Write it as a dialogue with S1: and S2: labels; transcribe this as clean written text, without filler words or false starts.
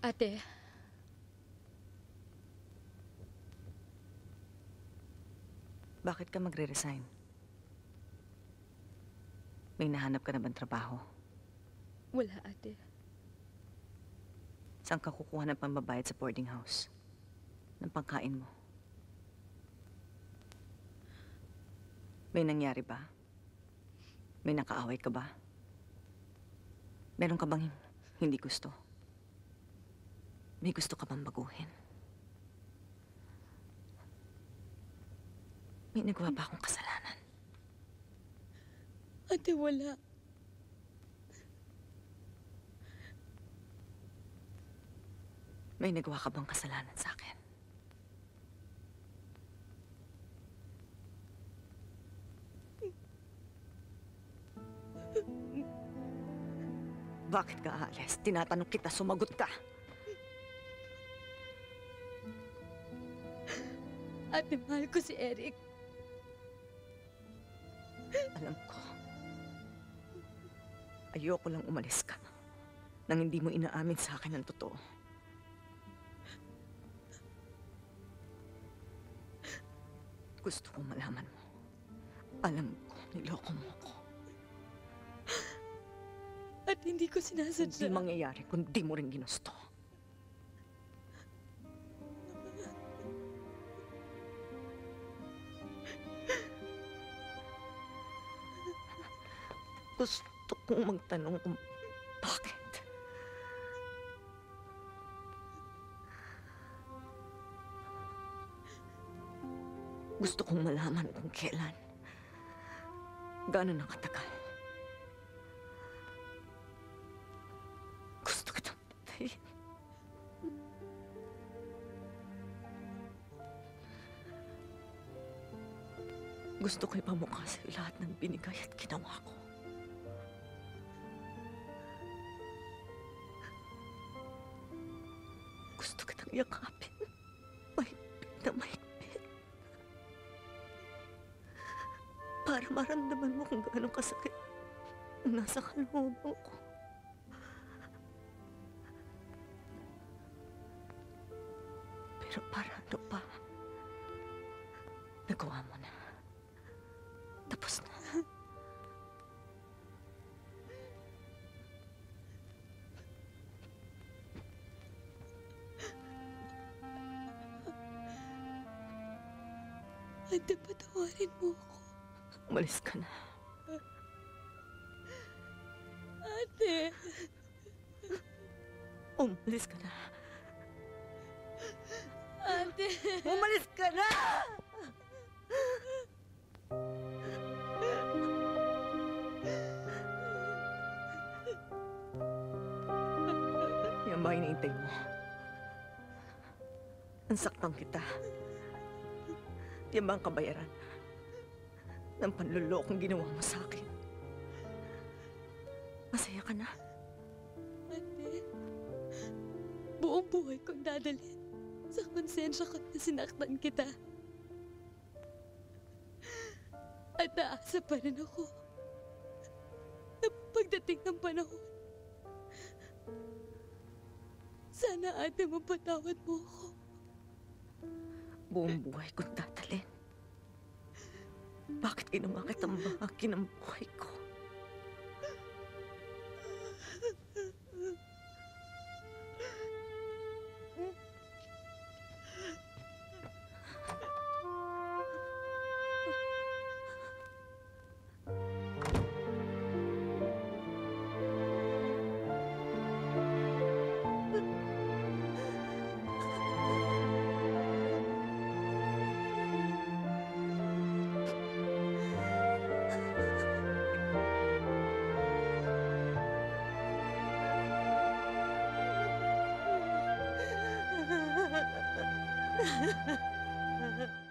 S1: Ate,
S2: Bakit ka magre-resign? May nahanap ka na bang trabaho?
S1: wala ate.
S2: Saan ka kukuha ng pambabayad sa boarding house? Ng pangkain mo? May nangyari ba? May nakaaway ka ba? Meron ka bang hindi gusto? May gusto ka bang baguhin? May nagawa ba akong kasalanan?
S1: Ate, wala.
S2: May nagawa ka bang kasalanan sa akin? Bakit ka aalis? Tinatanong kita, sumagot ka!
S1: Ate, mahal ko si Eric.
S2: Alam ko. Ayoko lang umalis ka nang hindi mo inaamin sa akin ang totoo. Gusto kong malaman mo. Alam ko, niloko mo ko.
S1: At hindi ko sinasadya.
S2: Hindi mangyayari kung di mo rin ginusto. Gusto kong magtanong kung bakit. Gusto kong malaman kung kailan. Gaano nakatagal. Gusto kitang patayin. Gusto ko ipamukha sa'yo lahat ng binigay at ginawa ko. Gusto kitang yakapin. Mahigpit na mahigpit. Para maramdaman mo kung gaano kasakit ang nasa kalooban ko. Pero para ano pa? Nagawa mo na. Tapos na.
S1: Ate, patawarin mo ako.
S2: Umalis ka na.
S1: Ate.
S2: Umalis ka na.
S1: Ate.
S2: Umalis ka na! Yan ba hinihintay mo? Nansaktan kita. Yan ba ang kabayaran ng panlulokong ginawa mo sa akin? Masaya ka na?
S1: Ate. Buong buhay kong dadalhin sa konsensya ko na sinaktan kita. At naasa pa rin ako na pagdating ng panahon, sana ate mapatawad mo ako.
S2: Buong buhay kong dadalhin. Bakit ginawa kitang bahagi ng buhay ko? Ha ha ha.